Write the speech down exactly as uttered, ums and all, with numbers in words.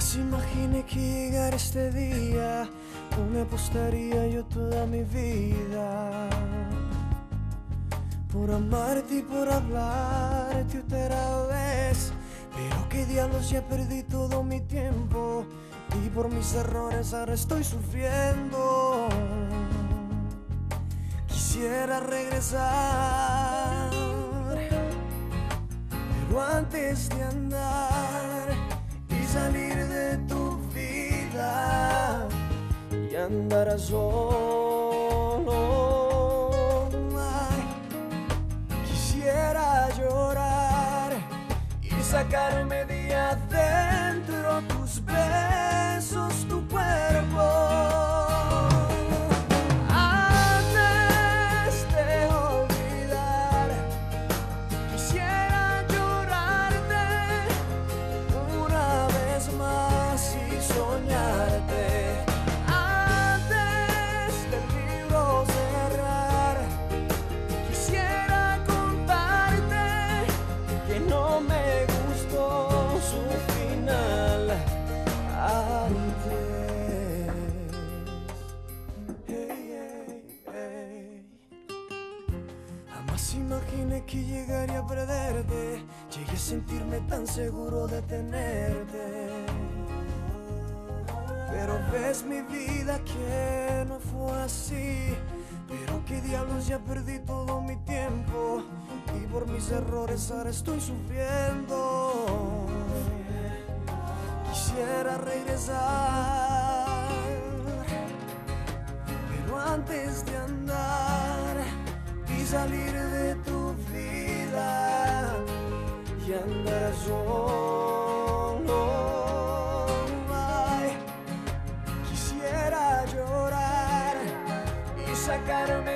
Jamás imaginé que llegara este día, no me apostaría yo toda mi vida por amarte y por hablarte otra vez. Pero qué diablos, ya perdí todo mi tiempo y por mis errores ahora estoy sufriendo. Quisiera regresar, pero antes de andar y salir de tu vida y andar a solo, ay, quisiera llorar y sacarme de adentro tus besos, tu cuerpo. Jamás imaginé que llegaría a perderte, llegué a sentirme tan seguro de tenerte. Pero ves mi vida que no fue así, pero qué diablos, ya perdí todo mi tiempo y por mis errores ahora estoy sufriendo. Quisiera regresar, pero antes de andar y salir de tu vida y andar solo, ay, quisiera llorar y sacarme